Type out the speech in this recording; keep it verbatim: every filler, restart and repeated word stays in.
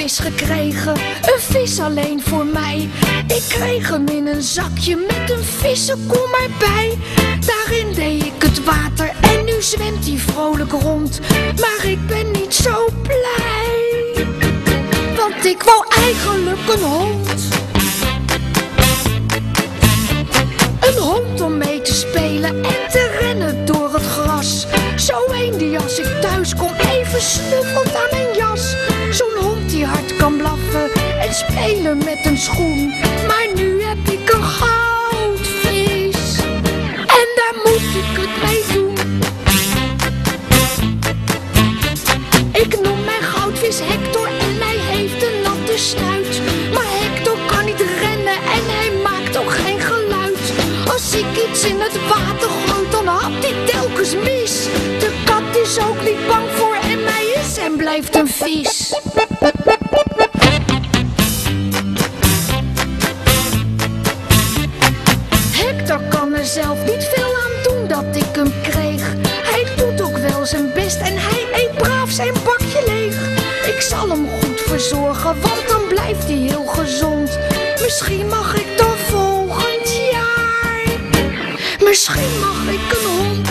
vis gekregen, een vis alleen voor mij. Ik kreeg hem in een zakje met een vissenkom erbij. Daarin deed ik het water en nu zwemt hij vrolijk rond. Maar ik ben niet zo blij, want ik wou eigenlijk een hond. Een hond om mee te spelen en te rennen door het gras. Zo een die als ik thuis kom even snuffelt aan mijn jas. Zo'n hond die hard kan blaffen en spelen met een schoen. Maar nu heb ik een goudvis en daar moet ik het mee doen. Ik noem mijn goudvis Hector en hij heeft een natte snuit. Maar Hector kan niet rennen en hij maakt ook geen geluid. Als ik iets in het water gooi, dan had hij telkens mis. De kat is ook niet bang voor en hij is en blijft een vis. Hector kan er zelf niet veel aan doen dat ik hem kreeg. Hij doet ook wel zijn best en hij eet braaf zijn bakje leeg. Ik zal hem goed verzorgen, want dan blijft hij heel gezond. Misschien mag ik dan volgend jaar, misschien mag ik een hond.